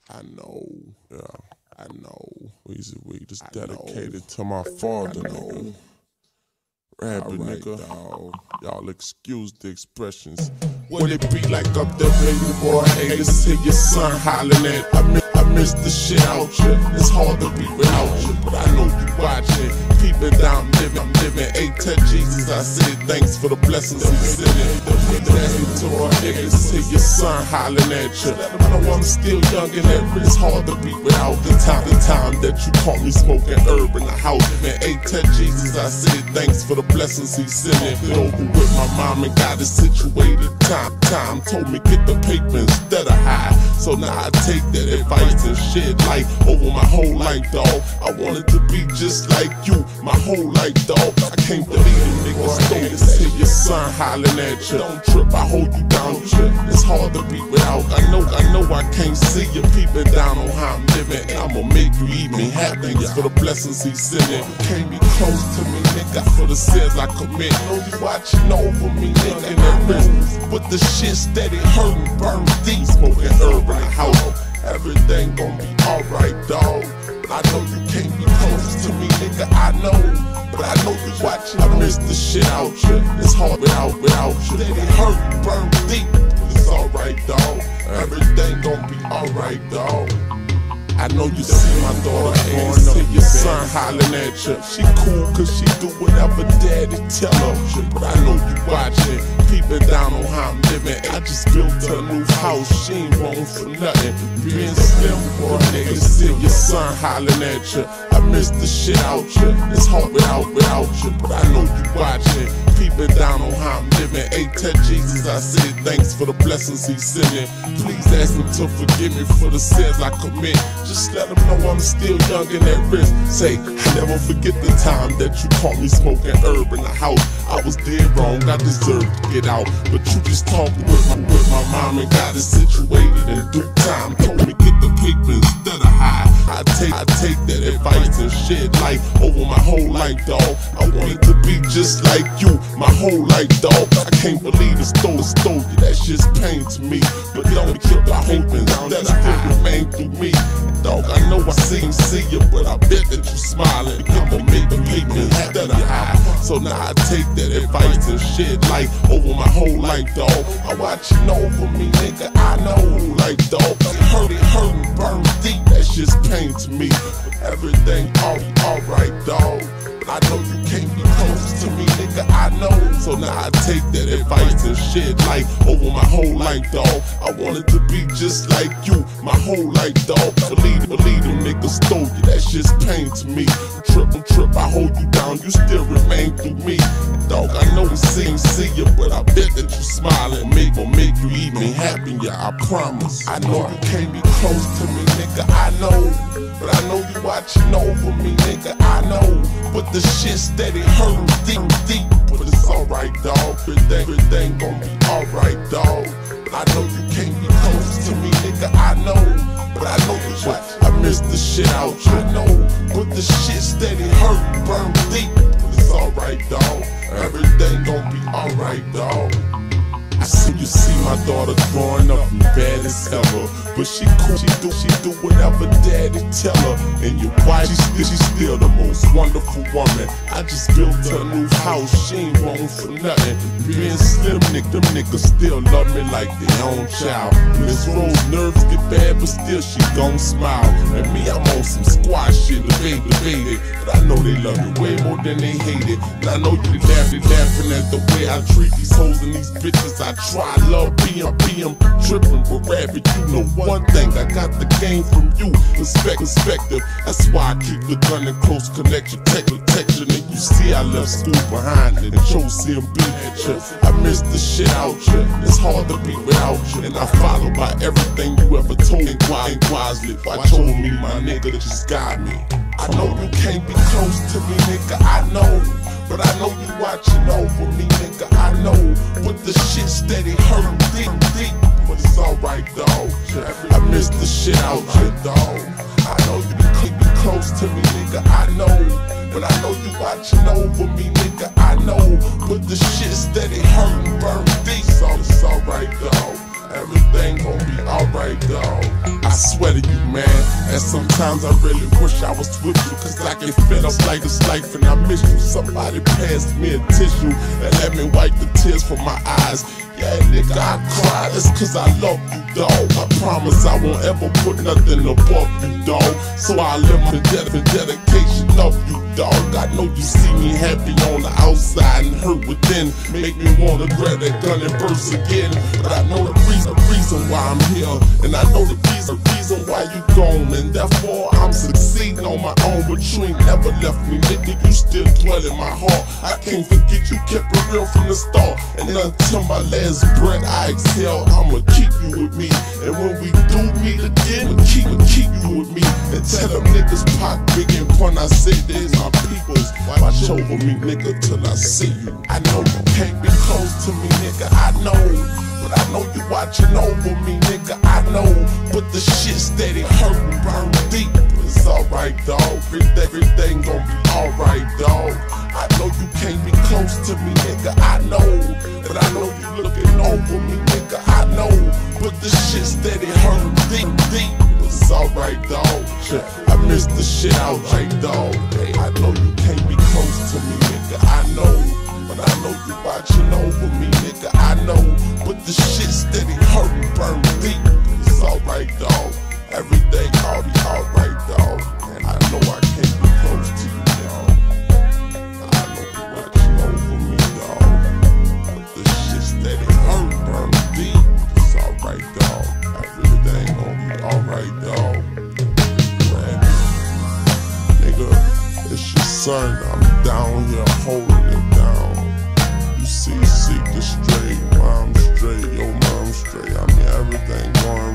I know, yeah, I know. Weezy Week just dedicated to my father, nigga. Rabbit, nigga. Y'all excuse the expressions. When it be like up there, baby boy, hey, this here your son hollering at. I miss the shit out ya. It's hard to be without you, but I know you watching. Peeping down, I'm living. Ain't touch Jesus, I said thanks for the blessings he sent in. To our niggas, this here your son hollering at ya. Let them know I'm still young and that it's hard to be without the time that you caught me smoking herb in the house. Man, ain't touch Jesus, I said thanks for the blessings he sent in. Been over with my mom and got it situated. Time told me get the paper instead of high. So now I take that advice and shed light over my whole life, dawg. I wanted to be just like you, my whole life, dawg. I can't believe them niggas stole this here your son hollering at you. Don't trip, I hold you down, it's hard to be without. I know I can't see you peeping down on how I'm living. And I'ma make you eat me happy for the blessings he sending. Can't be close to me, nigga, for the sins I commit. Know you watching over me, nigga, in that wrist. But the shit steady hurting, burn deep, smoking herb in the house. Everything gon' be alright, dawg. But I know you can't be close to me, nigga, I know. But I know you watching, I miss the shit out ya. It's hard without you. Steady hurting, burn deep, but it's alright, dawg. Everything gon' be alright, dawg. I know you see my daughter and see your son hollering at you. She cool cause she do whatever daddy tell her. But I know you watching, peeping down on how I'm living. I just built a new house, she ain't wrong for nothing. Being slim for a nigga, see your son hollering at you. I miss the shit out you, it's hard without you. But I know you watching, peeping down on how I'm living. Ain't touch Jesus, I said thanks for the blessings he sending. Please ask him to forgive me for the sins I commit. Just let him know I'm still young in that wrist. Say, I never forget the time that you caught me smoking herb in the house. I was dead wrong, I deserved to get out. But you just talked with my mom and got it situated in due time. Told me get the paper instead of high. I take that advice and shed light over my whole life, dawg. I wanted to be just like you, my whole life, dawg. I can't believe it stole you, that shit's pain to me. But don't keep the hope that I still remain through me. Dog, I know I see you, but I bet that you smiling. I'ma make you hate me instead of high. So now I take that advice and shed light over my whole life, dawg. I watching over me, nigga, I know, like, dawg. Hurting, burn deep, that shit's pain to me. But everything alright, dawg. I know you can't be close to me, nigga, I know. So now I take that advice and shed light over my whole life, dawg. I wanted to be just like you, my whole life, dawg. Believe them niggas stole you, that shit's pain to me. Trip, I hold you down, you still remain through me. Dawg, I know we see you, but I bet that you smiling. Make you eat me happy, yeah, I promise. I know you can't be close to me, nigga, I know. But I know you watching over me, nigga, I know. But the shit steady hurting deep, but it's alright, dawg. Everything gon' be alright, dawg. But I know you can't be close to me, nigga, I know. But I know you watch, I miss the shit out, I know. But the shit steady hurting, burn deep, but it's alright, dawg. Everything gon' be alright, dawg. I see you see my daughter growing up and bad as ever. But she cool, she do whatever daddy tell her. And your wife, she's still the most wonderful woman. I just built a new house, she ain't wrong for nothing. Being slim, them niggas still love me like their own child. Miss Rose nerves get bad, but still she gon' smile. And me, I'm on some squash shit, debate it. But I know they love me way more than they hate it. And I know you laughing at the way I treat these hoes and these bitches. I try love being tripping with rabbit. You know one thing, I got the game from you. Perspective. That's why I keep the gun in close connection. Protection. And you see I left school behind it and chose CMB at you. I miss the shit out you. It's hard to be without you. And I follow by everything you ever told me. Wisely. Watch over me, my nigga, just guide me. I know you can't be close to me, nigga, I know. But I know you watching over me, nigga, I know. But the shit steady hurting deep, but it's alright, dawg. I miss the shit out you, dawg. I know you can't be close to me, nigga, I know. But I know you watching over me, nigga, I know. But the shit steady hurting, burn deep, so it's alright, dawg. Everything gon' be alright, dawg. I swear better you, man. And sometimes I really wish I was with you, cause I get fed up like this life and I miss you. Somebody passed me a tissue and let me wipe the tears from my eyes. Yeah, nigga, I cry, that's cause I love you, dawg. I promise I won't ever put nothing above you, dawg. So I live my dedication of you, dawg. I know you see me happy on the outside and hurt within. Make me wanna grab that gun and burst again. But I know the reason why I'm here, and I know the reason why you gone, and therefore I'm succeeding on my own. But you ain't never left me, nigga, you still dwell in my heart. I can't forget you kept it real from the start, and until my last breath I exhale, I'ma keep you with me. And when we do meet again, I'ma keep you with me. And tell them niggas pop big and when I say this, my peoples, watch over me, nigga, till I see you. I know you can't be close to me, nigga, I know, but I know you watching over me, nigga, I know. But the shit steady hurting, burn deep. It's alright, dawg. Everything gon' be alright, dawg. I know you can't be close to me, nigga, I know. But I know you looking over me, nigga, I know. But the shit steady hurting deep. It's alright, dawg. I miss the shit out right, dawg. Hey, I know you can't be close to me, nigga, I know. But I know you watching over me, nigga, I know. But the shit steady hurting, burn deep. It's alright, dawg. Everything all be alright, dawg. And I know I can't be close to you, dawg. I know you watching over me, dawg. But the shit steady hurting, burn deep. It's alright, dawg. Everything gon' be alright, dawg. Man, nigga, it's your son. I'm down here holding it down. You see, seek the straight, mom straight, your mom straight. I mean, everything going